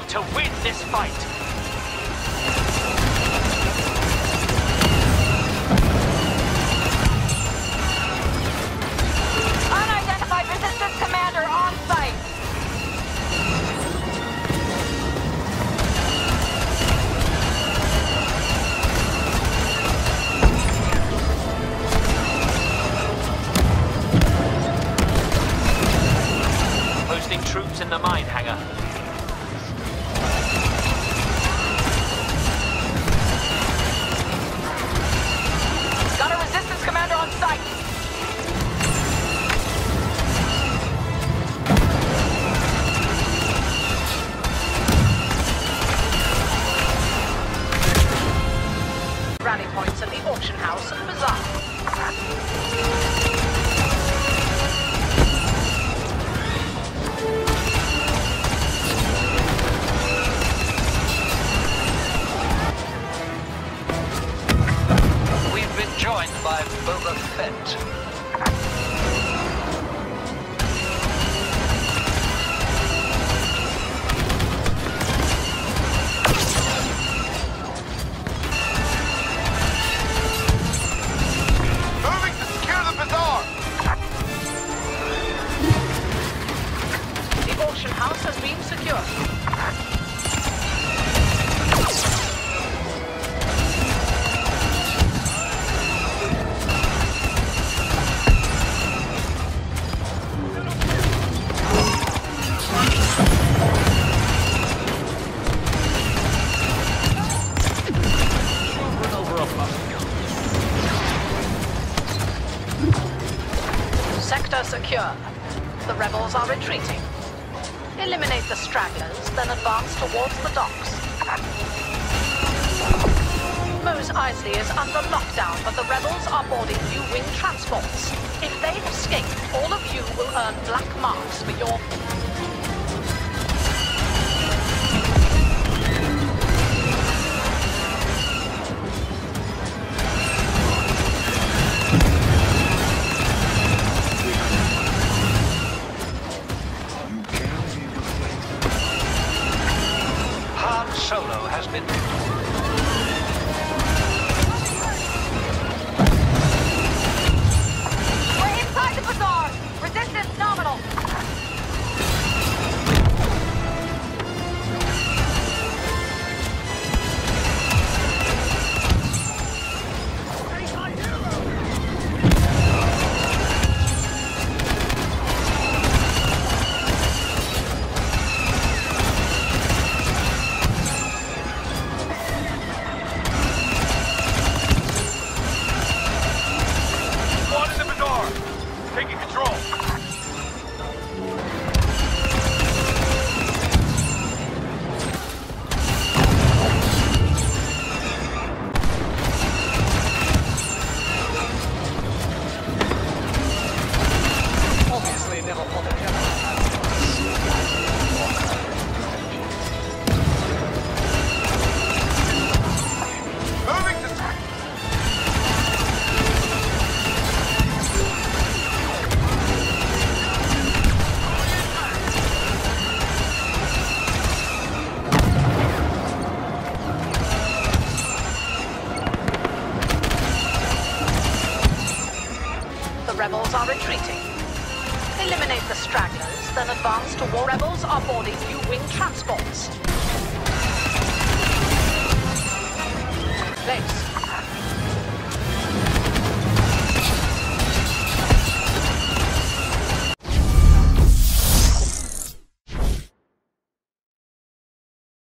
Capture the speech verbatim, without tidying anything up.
to win this fight. Unidentified resistance commander on site. Posting troops in the mine hangar. Got a resistance commander on site. Rally points at the auction house and bazaar. Joined by Boba Fett. Moving to secure the bazaar! The auction house has been secured. Sector secure. The rebels are retreating. Eliminate the stragglers, then advance towards the docks. Mos Eisley is under lockdown, but the rebels are boarding U-wing transports. If they escape, all of you will earn black marks for your... Solo has been We're inside the bazaar! Resistance nominal! Taking control. obviously never bothered him. Moving to... Rebels are retreating. Eliminate the stragglers, then advance to war. Rebels are boarding U-wing transports. Place.